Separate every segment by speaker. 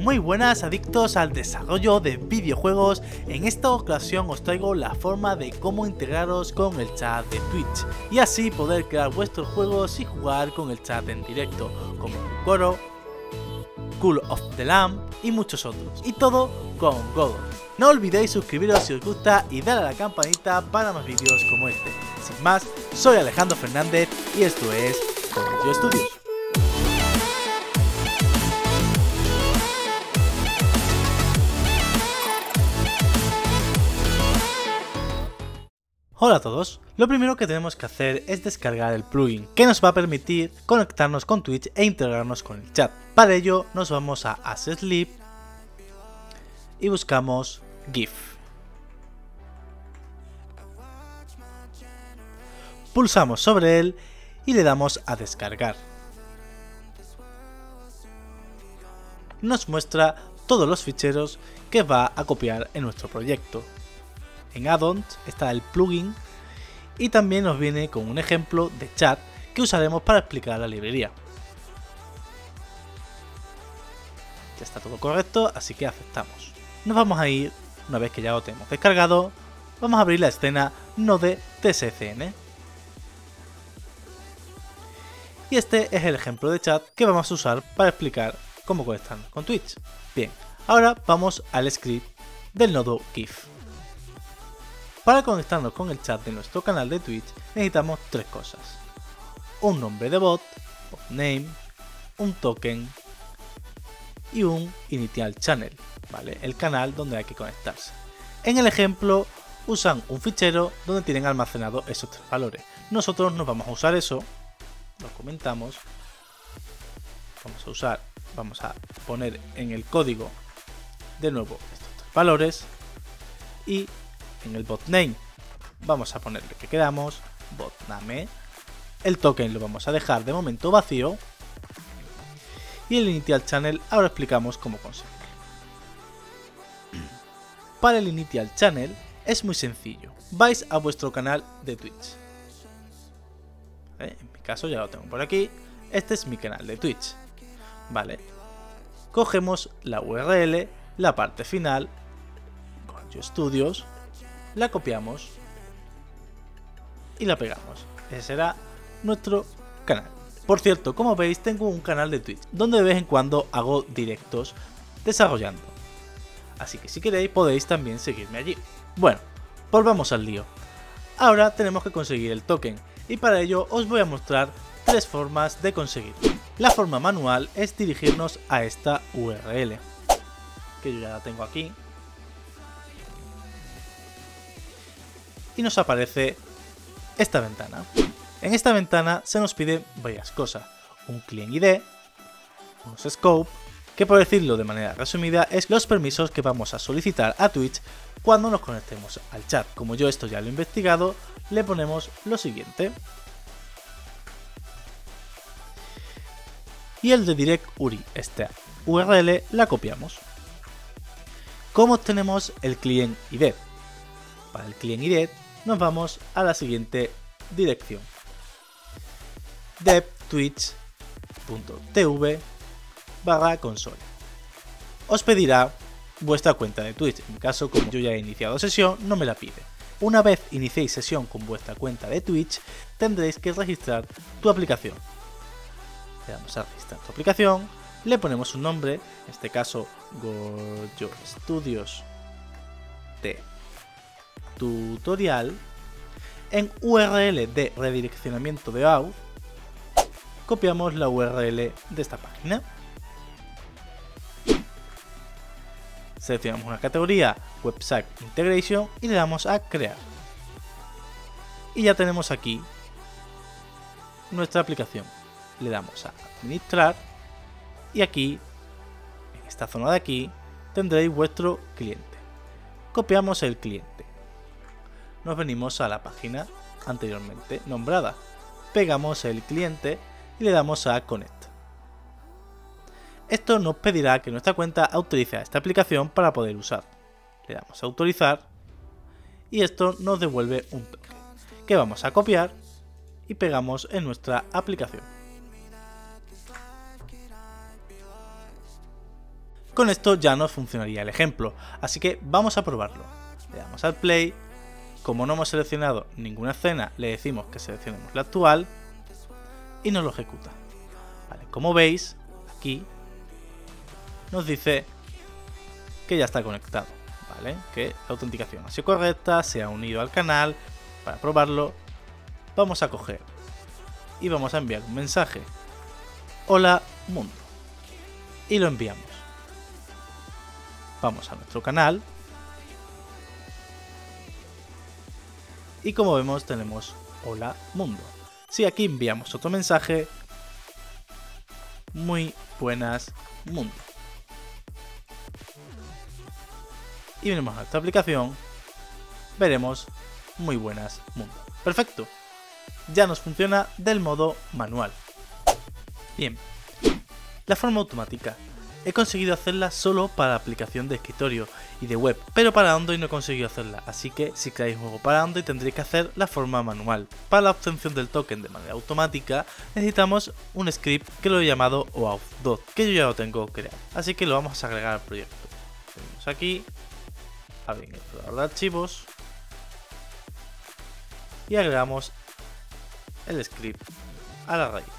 Speaker 1: Muy buenas adictos al desarrollo de videojuegos. En esta ocasión os traigo la forma de cómo integraros con el chat de Twitch y así poder crear vuestros juegos y jugar con el chat en directo, como Coro, Call of the Lamb y muchos otros, y todo con Godot. No olvidéis suscribiros si os gusta y darle a la campanita para más vídeos como este. Sin más, soy Alejandro Fernández y esto es Godot Studios. Hola a todos, lo primero que tenemos que hacer es descargar el plugin que nos va a permitir conectarnos con Twitch e integrarnos con el chat. Para ello nos vamos a AssetsLib y buscamos GIF. Pulsamos sobre él y le damos a descargar. Nos muestra todos los ficheros que va a copiar en nuestro proyecto. En Add-ons está el plugin y también nos viene con un ejemplo de chat que usaremos para explicar la librería. Ya está todo correcto, así que aceptamos. Nos vamos a ir, una vez que ya lo tenemos descargado, vamos a abrir la escena Node.tscn. Y este es el ejemplo de chat que vamos a usar para explicar cómo conectarnos con Twitch. Bien, ahora vamos al script del nodo GIF. Para conectarnos con el chat de nuestro canal de Twitch necesitamos tres cosas: un nombre de bot name, un token y un initial channel, ¿vale? El canal donde hay que conectarse. En el ejemplo usan un fichero donde tienen almacenado esos tres valores. Nosotros no vamos a usar eso, lo comentamos. Vamos a poner en el código de nuevo estos tres valores y en el botname vamos a ponerle que queramos botname. El token lo vamos a dejar de momento vacío y el initial channel ahora explicamos cómo conseguirlo. Para el initial channel es muy sencillo, vais a vuestro canal de Twitch. En mi caso ya lo tengo por aquí, este es mi canal de Twitch. Vale, cogemos la URL, la parte final, Godot Studios, la copiamos y la pegamos. Ese será nuestro canal. Por cierto, como veis tengo un canal de Twitch donde de vez en cuando hago directos desarrollando. Así que si queréis podéis también seguirme allí. Bueno, volvamos al lío. Ahora tenemos que conseguir el token y para ello os voy a mostrar tres formas de conseguirlo. La forma manual es dirigirnos a esta URL, que yo ya la tengo aquí. Y nos aparece esta ventana. En esta ventana se nos pide varias cosas: un client ID, unos scope, que por decirlo de manera resumida es los permisos que vamos a solicitar a Twitch cuando nos conectemos al chat. Como yo esto ya lo he investigado, le ponemos lo siguiente. Y el de direct URI, esta URL, la copiamos. ¿Cómo obtenemos el client ID? Para el client ID nos vamos a la siguiente dirección: devtwitch.tv/console. Os pedirá vuestra cuenta de Twitch. En mi caso, como yo ya he iniciado sesión, no me la pide. Una vez iniciéis sesión con vuestra cuenta de Twitch, tendréis que registrar tu aplicación. Le damos a registrar tu aplicación, le ponemos un nombre, en este caso Godot Studios de tutorial. En URL de redireccionamiento de auth copiamos la URL de esta página, seleccionamos una categoría Website Integration y le damos a crear y ya tenemos aquí nuestra aplicación. Le damos a administrar y aquí, en esta zona de aquí, tendréis vuestro cliente. Copiamos el cliente. Nos venimos a la página anteriormente nombrada, pegamos el cliente y le damos a Connect. Esto nos pedirá que nuestra cuenta autorice a esta aplicación para poder usar. Le damos a autorizar y esto nos devuelve un token que vamos a copiar y pegamos en nuestra aplicación. Con esto ya nos funcionaría el ejemplo, así que vamos a probarlo. Le damos al play, como no hemos seleccionado ninguna escena, le decimos que seleccionemos la actual y nos lo ejecuta. Vale, como veis, aquí nos dice que ya está conectado, ¿vale? Que la autenticación ha sido correcta, se ha unido al canal. Para probarlo, vamos a coger y vamos a enviar un mensaje: hola mundo, y lo enviamos. Vamos a nuestro canal y como vemos tenemos hola mundo. Si aquí enviamos otro mensaje: muy buenas mundo, y venimos a nuestra aplicación, veremos muy buenas mundo. Perfecto, ya nos funciona del modo manual. Bien, la forma automática he conseguido hacerla solo para aplicación de escritorio y de web, pero para Android no he conseguido hacerla, así que si creáis un juego para Android tendréis que hacer la forma manual. Para la obtención del token de manera automática necesitamos un script que lo he llamado OAuth2, que yo ya lo tengo creado, así que lo vamos a agregar al proyecto. Venimos aquí, abrir el explorador de archivos y agregamos el script a la raíz.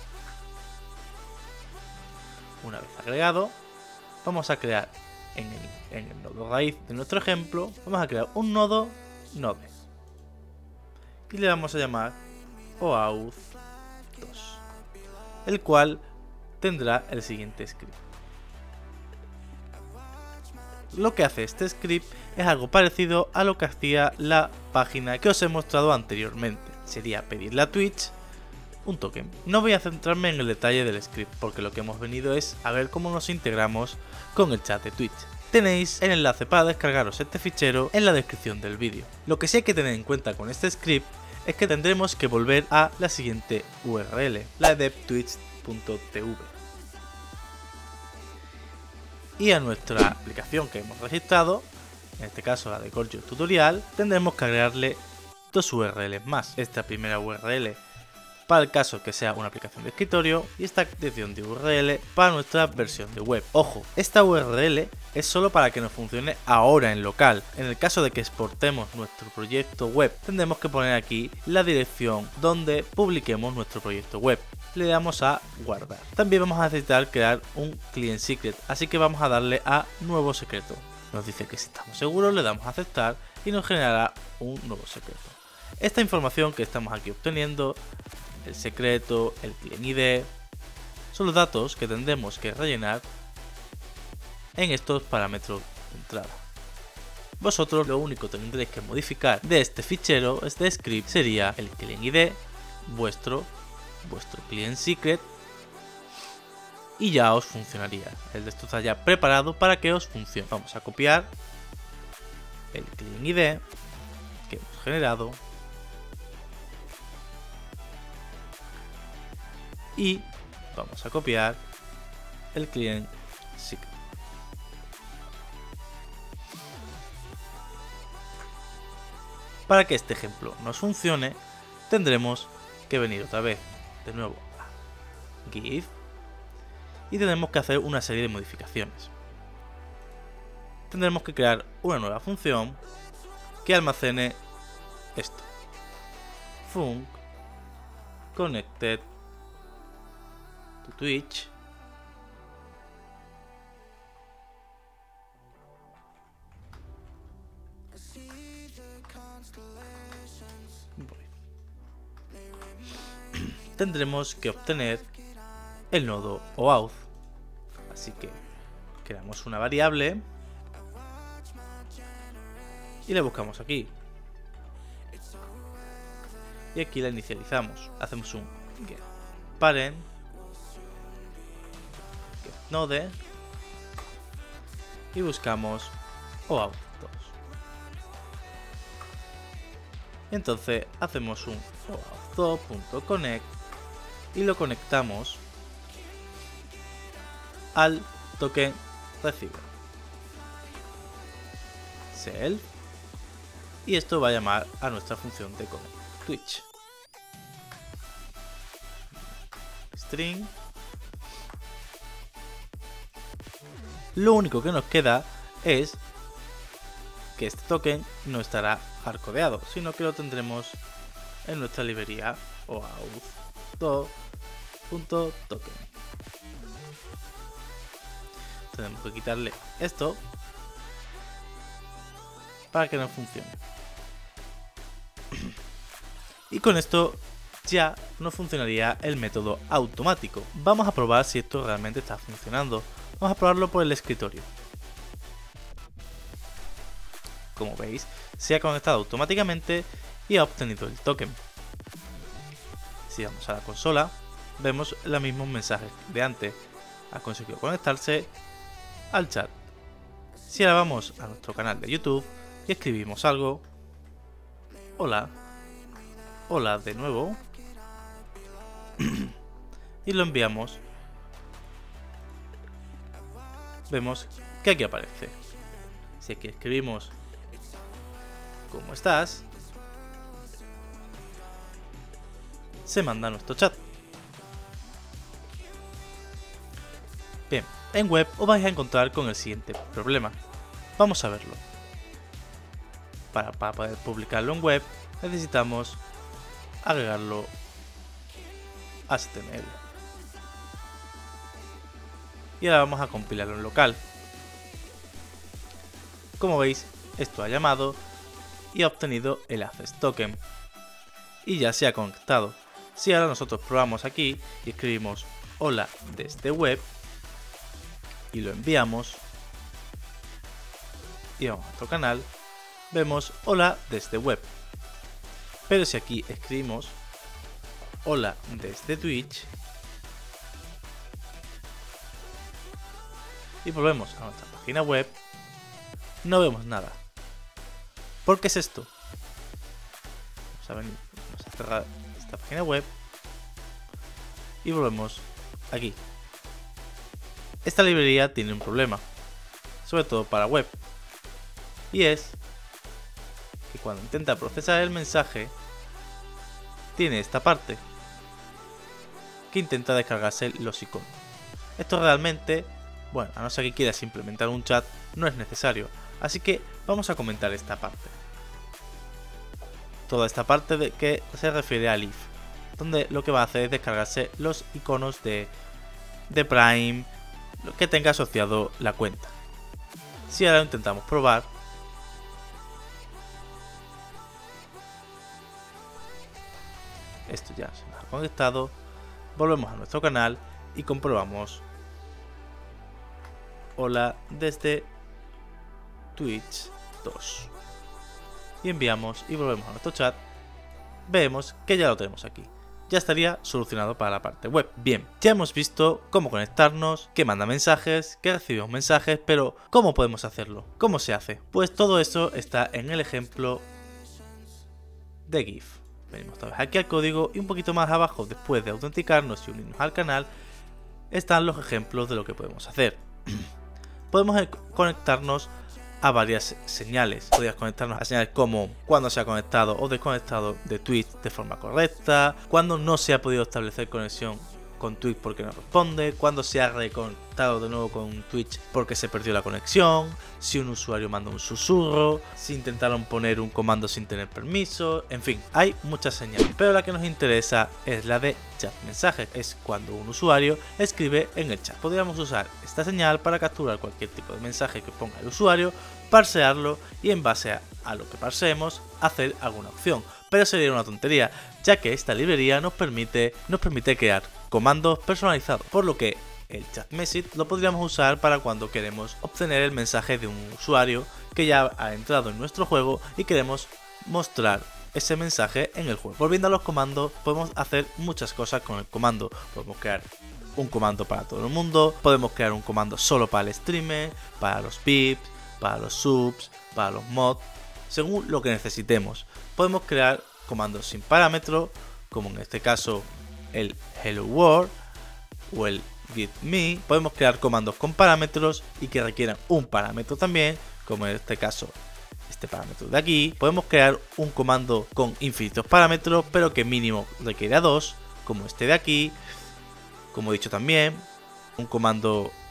Speaker 1: Una vez agregado, vamos a crear en el nodo raíz de nuestro ejemplo, vamos a crear un nodo node y le vamos a llamar OAuth2, el cual tendrá el siguiente script. Lo que hace este script es algo parecido a lo que hacía la página que os he mostrado anteriormente. Sería pedirle a Twitch un token. No voy a centrarme en el detalle del script porque lo que hemos venido es a ver cómo nos integramos con el chat de Twitch. Tenéis el enlace para descargaros este fichero en la descripción del vídeo. Lo que sí hay que tener en cuenta con este script es que tendremos que volver a la siguiente URL, la de twitch.tv, y a nuestra aplicación que hemos registrado, en este caso la de Gorgeous Tutorial, tendremos que agregarle dos URLs más. Esta primera URL para el caso que sea una aplicación de escritorio y esta dirección de URL para nuestra versión de web. Ojo, esta URL es solo para que nos funcione ahora en local. En el caso de que exportemos nuestro proyecto web, tendremos que poner aquí la dirección donde publiquemos nuestro proyecto web. Le damos a guardar. También vamos a necesitar crear un client secret, así que vamos a darle a nuevo secreto. Nos dice que si estamos seguros le damos a aceptar y nos generará un nuevo secreto. Esta información que estamos aquí obteniendo, el secreto, el client ID, son los datos que tendremos que rellenar en estos parámetros de entrada. Vosotros lo único que tendréis que modificar de este fichero, este script, sería el client ID, vuestro client secret, y ya os funcionaría. El de esto está ya preparado para que os funcione. Vamos a copiar el client ID que hemos generado y vamos a copiar el client secret. Para que este ejemplo nos funcione, tendremos que venir otra vez de nuevo a give y tendremos que hacer una serie de modificaciones. Tendremos que crear una nueva función que almacene esto: func connected to Twitch tendremos que obtener el nodo OAuth, así que creamos una variable y la buscamos aquí y aquí la inicializamos. Hacemos un get parent get node y buscamos OAuth2. Entonces hacemos un OAuth2.connect y lo conectamos al token receiver self, y esto va a llamar a nuestra función de connect Twitch. String Lo único que nos queda es que este token no estará hardcodeado, sino que lo tendremos en nuestra librería OAuth2.token. Tenemos que quitarle esto para que no funcione. Y con esto ya no funcionaría el método automático. Vamos a probar si esto realmente está funcionando. Vamos a probarlo por el escritorio. Como veis, se ha conectado automáticamente y ha obtenido el token. Si vamos a la consola, vemos los mismos mensajes de antes. Ha conseguido conectarse al chat. Si ahora vamos a nuestro canal de YouTube y escribimos algo, hola de nuevo, y lo enviamos, vemos que aquí aparece. Si aquí escribimos ¿cómo estás?, se manda a nuestro chat. Bien, en web os vais a encontrar con el siguiente problema. Vamos a verlo. Para poder publicarlo en web necesitamos agregarlo a HTML. Y ahora vamos a compilarlo en local. Como veis, esto ha llamado y ha obtenido el access token. Y ya se ha conectado. Si ahora nosotros probamos aquí y escribimos hola desde web y lo enviamos y vamos a nuestro canal, vemos hola desde web. Pero si aquí escribimos hola desde Twitch y volvemos a nuestra página web, no vemos nada. ¿Por qué es esto? Vamos a venir, vamos a cerrar esta página web y volvemos aquí. Esta librería tiene un problema, sobre todo para web, y es que cuando intenta procesar el mensaje tiene esta parte que intenta descargarse los iconos. Esto realmente, bueno, a no ser que quieras implementar un chat, no es necesario, así que vamos a comentar esta parte. Toda esta parte que se refiere al if, donde lo que va a hacer es descargarse los iconos de Prime, lo que tenga asociado la cuenta. Si ahora lo intentamos probar, esto ya se nos ha conectado, volvemos a nuestro canal y comprobamos hola desde Twitch 2 y enviamos y volvemos a nuestro chat, vemos que ya lo tenemos aquí. Ya estaría solucionado para la parte web. Bien, ya hemos visto cómo conectarnos, que manda mensajes, que recibimos mensajes, pero ¿cómo podemos hacerlo? ¿Cómo se hace? Pues todo eso está en el ejemplo de GIF. Venimos otra vez aquí al código y un poquito más abajo, después de autenticarnos y unirnos al canal, están los ejemplos de lo que podemos hacer. Podemos conectarnos a varias señales. Podrías conectarnos a señales como cuando se ha conectado o desconectado de Twitch de forma correcta, cuando no se ha podido establecer conexión con Twitch porque no responde, cuando se ha reconectado de nuevo con Twitch porque se perdió la conexión, si un usuario manda un susurro, si intentaron poner un comando sin tener permiso, en fin, hay muchas señales, pero la que nos interesa es la de chat mensajes, es cuando un usuario escribe en el chat. Podríamos usar esta señal para capturar cualquier tipo de mensaje que ponga el usuario, parsearlo y en base a lo que parseemos hacer alguna opción, pero sería una tontería, ya que esta librería nos permite crear comandos personalizados, por lo que el chat message lo podríamos usar para cuando queremos obtener el mensaje de un usuario que ya ha entrado en nuestro juego y queremos mostrar ese mensaje en el juego. Volviendo a los comandos, podemos hacer muchas cosas con el comando. Podemos crear un comando para todo el mundo, podemos crear un comando solo para el streamer, para los VIPs, para los subs, para los mods, según lo que necesitemos. Podemos crear comandos sin parámetro, como en este caso el hello world o el give me. Podemos crear comandos con parámetros y que requieran un parámetro también, como en este caso este parámetro de aquí. Podemos crear un comando con infinitos parámetros, pero que mínimo requiera 2, como este de aquí. Como he dicho también, un comando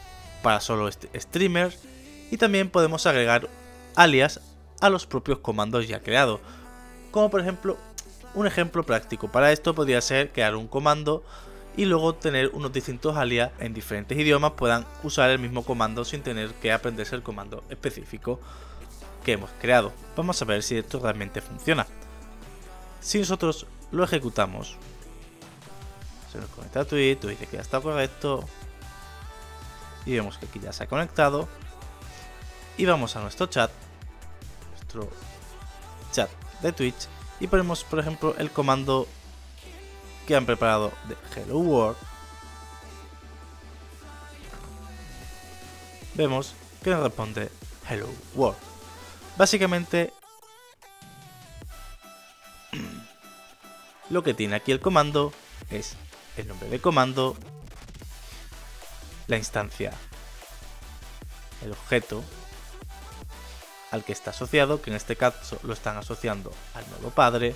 Speaker 1: para solo streamers, y también podemos agregar alias a los propios comandos ya creados, como por ejemplo, un ejemplo práctico para esto podría ser crear un comando y luego tener unos distintos alias en diferentes idiomas puedan usar el mismo comando sin tener que aprenderse el comando específico que hemos creado. Vamos a ver si esto realmente funciona. Si nosotros lo ejecutamos, se nos conecta a Twitch, dice que ya está correcto y vemos que aquí ya se ha conectado, y vamos a nuestro chat de Twitch, y ponemos por ejemplo el comando que han preparado de Hello World. Vemos que nos responde Hello World. Básicamente lo que tiene aquí el comando es el nombre de comando, la instancia, el objeto al que está asociado, que en este caso lo están asociando al nodo padre,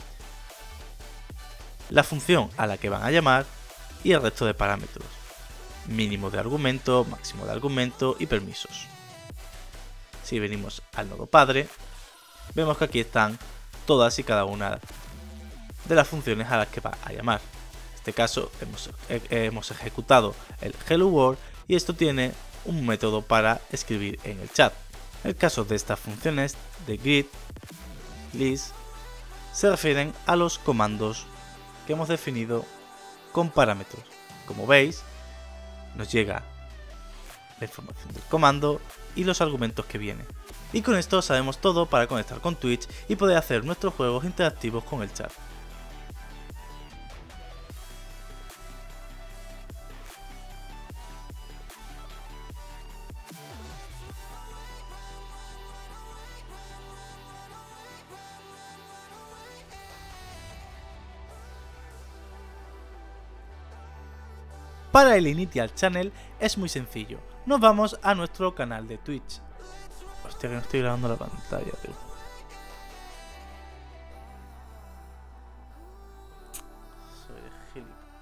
Speaker 1: la función a la que van a llamar y el resto de parámetros, mínimo de argumento, máximo de argumento y permisos. Si venimos al nodo padre, vemos que aquí están todas y cada una de las funciones a las que va a llamar. En este caso hemos ejecutado el Hello World y esto tiene un método para escribir en el chat. El caso de estas funciones de greet, list, se refieren a los comandos que hemos definido con parámetros. Como veis, nos llega la información del comando y los argumentos que vienen. Y con esto sabemos todo para conectar con Twitch y poder hacer nuestros juegos interactivos con el chat. Para el Initial Channel es muy sencillo. Nos vamos a nuestro canal de Twitch. Hostia, que no estoy grabando la pantalla, tío. Soy gilipollas.